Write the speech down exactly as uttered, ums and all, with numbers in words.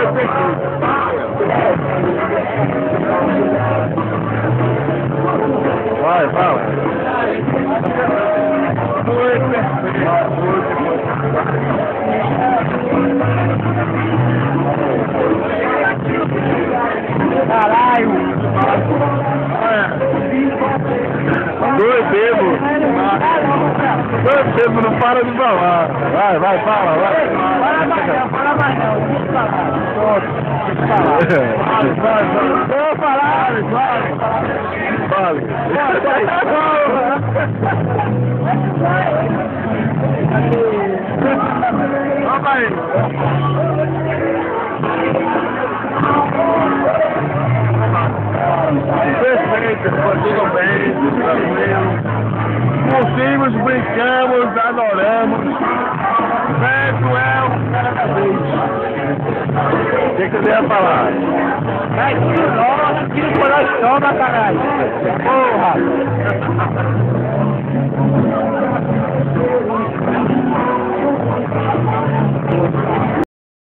Vai, fala. Foi perfeito. Caralho! Dois bebo. Dois bebo, não para de falar. Vai, vai, fala, vai. Fala mais não, fala mais não, deixa eu falar. Deixa eu falar. Vai, vai, vai. Vou falar, vai. Fale. Vamos aí. Perfeito, foi tudo bem, tranquilo. Curtimos, brincamos, adoramos. Beto é o cara da vez. O que, que você ia falar? Vai, tiro nova, tiro por nós toma, caralho. Porra!